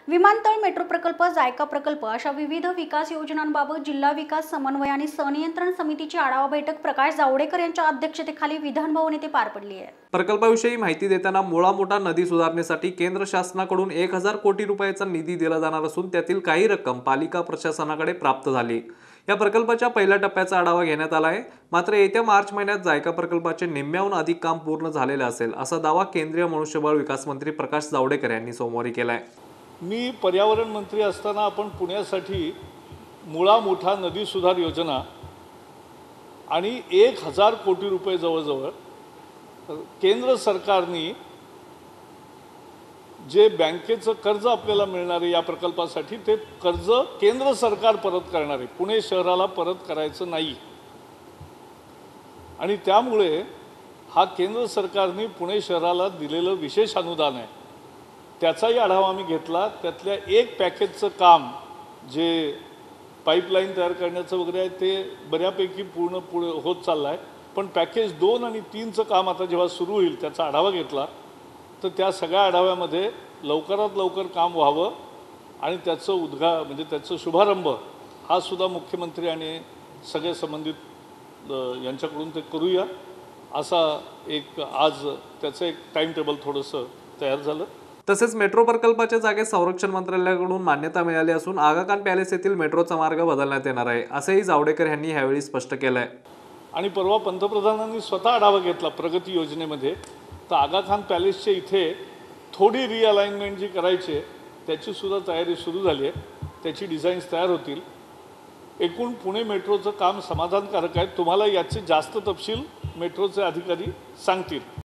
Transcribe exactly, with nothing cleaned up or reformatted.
विमानतळ, मेट्रो प्रकल्प, जायका प्रकल्प अशा विविध विकास योजनांबाबत जिल्हा विकास समन्वय आणि संनियंत्रण समितीची आढावा बैठक प्रकाश जावडेकर यांच्या अध्यक्षतेखाली विधान भवन येथे पार पडली आहे। प्रकल्पाविषयी माहिती देताना मुळा मोठा नदी सुधारणेसाठी केंद्र शासनाकडून एक हजार कोटी रुपयांचा निधी दिला जाणार असून त्यातील काही रक्कम पालिका प्रशासनाकडे प्राप्त झाली। या प्रकल्पाच्या पहिल्या टप्प्याचा आढावा घेण्यात आला आहे। मात्र येत्या मार्च महिन्यात जायका प्रकल्पाचे निम्म्याहून अधिक काम पूर्ण झालेले असेल असा दावा केंद्रीय मनुष्यबळ विकास मंत्री प्रकाश जावडेकर यांनी सोमवारी केला आहे। मी पर्यावरण मंत्री असताना आपण पुण्यासाठी मुळा मोठा नदी सुधार योजना आणि एक हजार कोटी रुपये जवळजवळ केंद्र सरकारने जे बँकेचं कर्ज आपल्याला मिळणार आहे या प्रकल्पासाठी ते कर्ज केंद्र सरकार परत करणार आहे, पुणे शहराला परत करायचं नाही। आणि त्यामुळे हा केंद्र सरकारने पुणे शहराला दिलेलं विशेष अनुदान आहे, त्याचाही आढावा आम्ही घेतला। त्यातल्या एक पॅकेजचं काम जे पाईपलाईन तयार करण्याचं वगैरे आहे ते बऱ्यापैकी पूर्ण पुढे होत चाललं आहे, पण पॅकेज दोन आणि तीनचं काम आता जेव्हा सुरू होईल त्याचा आढावा घेतला तर त्या सगळ्या आढाव्यामध्ये लवकरात लवकर काम व्हावं आणि त्याचं उद्घा म्हणजे त्याचं शुभारंभ हा सुद्धा मुख्यमंत्री आणि सगळे संबंधित यांच्याकडून ते करूया असा एक आज त्याचं एक टाइम टेबल थोडंसं तयार झालं। तसेच मेट्रो प्रकल्पाच्या जागेत संरक्षण मंत्रालयाकडून मान्यता मिळाली असून आगा खान पॅलेस येथील मेट्रोचा मार्ग बदलण्यात येणार आहे असेही जावडेकर यांनी यावेळी स्पष्ट केलं आहे। आणि परवा पंतप्रधानांनी स्वतः आढावा घेतला प्रगती योजनेमध्ये, तर आगा खान पॅलेसच्या इथे थोडी रिअलाइनमेंट जी करायची त्याची सुद्धा तयारी सुरू झाली आहे, त्याची डिझाईन्स तयार होतील। एकूण पुणे मेट्रोचं काम समाधानकारक आहे। तुम्हाला याचे जास्त तपशील मेट्रोचे अधिकारी सांगतील।